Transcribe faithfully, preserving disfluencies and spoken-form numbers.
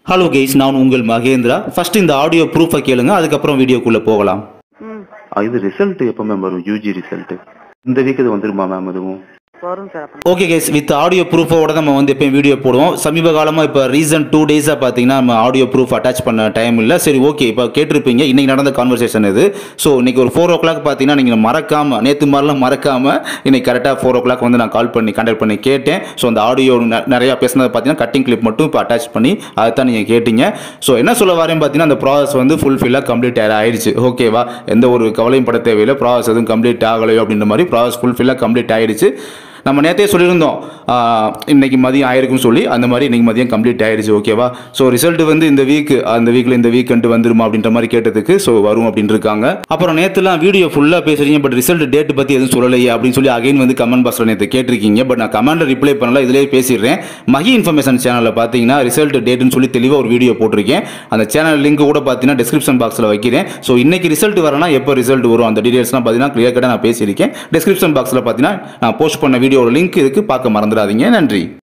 Hello guys, நான் உங்கள் Mahendra. First இந்த ஆடியோ ப்ரூஃபை கேளுங்க, அதுக்கப்புறம் வீடியோக்குள்ள போகலாம். இது ரிசல்ட் எப்போ மேம் வரும்? யூஜி ரிசல்ட் இந்த வீக் இது வந்துருமா மேம்? அதுவும் வரும் sir. Okay guys, with audio ப்ரூஃபோட நம்ம வந்து எப்பயும் வீடியோ போடுவோம். சமீப காலமாக இப்போ ரீசன்ட் டூ டேஸாக பார்த்தீங்கன்னா நம்ம ஆடியோ ப்ரூஃப் அட்டாச் பண்ண டைம் இல்லை. சரி, ஓகே, இப்போ கேட்டிருப்பீங்க இன்னைக்கு நடந்த கான்வர்சேஷன் இது. ஸோ இன்னைக்கு ஒரு ஃபோர் ஓ கிளாக் பார்த்தீங்கன்னா நீங்கள் மறக்காம நேற்று மாதிரிலாம் மறக்காம இன்னைக்கு கரெக்டாக ஃபோர் ஓ கிளாக் வந்து நான் கால் பண்ணி கான்டாக்ட் பண்ணி கேட்டேன். ஸோ அந்த ஆடியோ நிறையா பேசினது பார்த்தீங்கன்னா கட்டிங் கிளிப் மட்டும் இப்போ அட்டாச் பண்ணி அதை தான் நீங்கள் கேட்டீங்க. ஸோ என்ன சொல்ல வரேன் பார்த்தீங்கன்னா அந்த ப்ராசஸ் வந்து ஃபுல்ஃபில்லாக கம்ப்ளீட் ஆயிடுச்சு. ஓகேவா? எந்த ஒரு கவலையும் பட தேவையில்லை. ப்ராசஸ் எதுவும் கம்ப்ளீட் ஆகலையோ அப்படின்ற மாதிரி ப்ராசஸ் ஃபுல்ஃபில்லாக கம்ப்ளீட் ஆயிடுச்சு. நம்ம நேற்றே சொல்லியிருந்தோம் இன்றைக்கி மதியம் ஆயிருக்குன்னு சொல்லி, அந்த மாதிரி இன்றைக்கி மதியம் கம்ப்ளீட் ஆயிடுச்சு. ஓகேவா? ஸோ ரிசல்ட் வந்து இந்த வீக் அந்த வீக்கில் இந்த வீக்கெண்டு வந்துருமா அப்படின்ற மாதிரி கேட்டதுக்கு ஸோ வரும் அப்படின்னு இருக்காங்க. அப்புறம் நேற்றுலாம் வீடியோ ஃபுல்லாக பேசுகிறீங்க, பட் ரிசல்ட் டேட் பற்றி எதுவும் சொல்லலையே அப்படின்னு சொல்லி அகைன் வந்து கமெண்ட் பாக்ஸில் நேற்று கேட்டிருக்கீங்க. பட் நான் கமெண்ட்டில் ரிப்ளை பண்ணல, இதிலே பேசிடுறேன். மகி இன்ஃபர்மேஷன் சேனலில் பார்த்தீங்கன்னா ரிசல்ட் டேட்டுன்னு சொல்லி தெளிவாக ஒரு வீடியோ போட்டிருக்கேன். அந்த சேனல் லிங்க் கூட பார்த்தீங்கன்னா டிஸ்கிரிப்ஷன் பாக்ஸில் வைக்கிறேன். ஸோ இன்னைக்கு ரிசல்ட் வரனா எப்போ ரிசல்ட் வரும் அந்த டீடைல்ஸ்லாம் பார்த்தீங்கன்னா கிளியர் கட்டாக நான் பேசியிருக்கேன். டிஸ்கிரிப்ஷன் பாக்ஸில் பார்த்தீங்கன்னா நான் போஸ்ட் பண்ண வீடியோட லிங்க் இதுக்கு பார்க்க மறந்துடாதீங்க. நன்றி.